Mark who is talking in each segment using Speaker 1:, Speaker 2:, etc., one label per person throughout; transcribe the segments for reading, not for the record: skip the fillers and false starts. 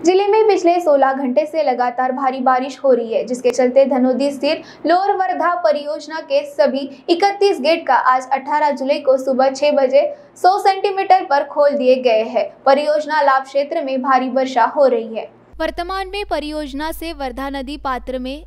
Speaker 1: जिले में पिछले 16 घंटे से लगातार भारी बारिश हो रही है, जिसके चलते धनोदी स्थित लोअर वर्धा परियोजना के सभी 31 गेट का आज 18 जुलाई को सुबह 6 बजे 100 सेंटीमीटर पर खोल दिए गए हैं। परियोजना लाभ क्षेत्र में भारी वर्षा हो रही है।
Speaker 2: वर्तमान में परियोजना से वर्धा नदी पात्र में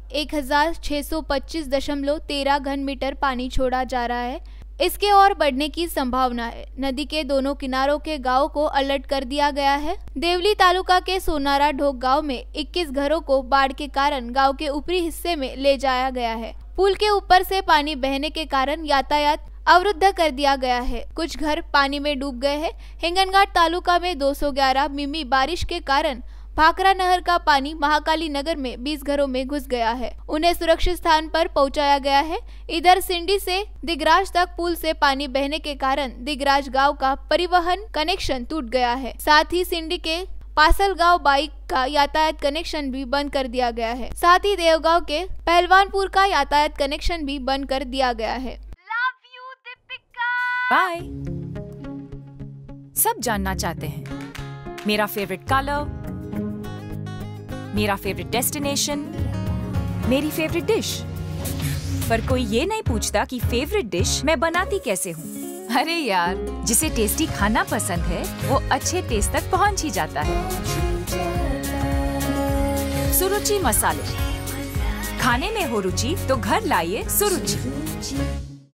Speaker 2: 1625.13 घन मीटर पानी छोड़ा जा रहा है। इसके और बढ़ने की संभावना है। नदी के दोनों किनारों के गांवों को अलर्ट कर दिया गया है। देवली तालुका के सोनारा ढोक गांव में 21 घरों को बाढ़ के कारण गांव के ऊपरी हिस्से में ले जाया गया है। पुल के ऊपर से पानी बहने के कारण यातायात अवरुद्ध कर दिया गया है। कुछ घर पानी में डूब गए हैं। हिंगनघाट तालुका में 211 मिमी बारिश के कारण भाखरा नहर का पानी महाकाली नगर में 20 घरों में घुस गया है। उन्हें सुरक्षित स्थान पर पहुंचाया गया है। इधर सिंडी से दिगराज तक पुल से पानी बहने के कारण दिगराज गांव का परिवहन कनेक्शन टूट गया है। साथ ही सिंडी के पासल गांव बाइक का यातायात कनेक्शन भी बंद कर दिया गया है। साथ ही देवगांव के पहलवानपुर का यातायात कनेक्शन भी बंद कर दिया गया है।
Speaker 3: बाय। सब जानना चाहते हैं मेरा फेवरेट कलर, मेरा फेवरेट डेस्टिनेशन, मेरी फेवरेट डिश, पर कोई ये नहीं पूछता कि फेवरेट डिश मैं बनाती कैसे हूँ। अरे यार, जिसे टेस्टी खाना पसंद है वो अच्छे टेस्ट तक पहुँच ही जाता है। सुरुचि मसाले, खाने में हो रुचि तो घर लाइए सुरुचि।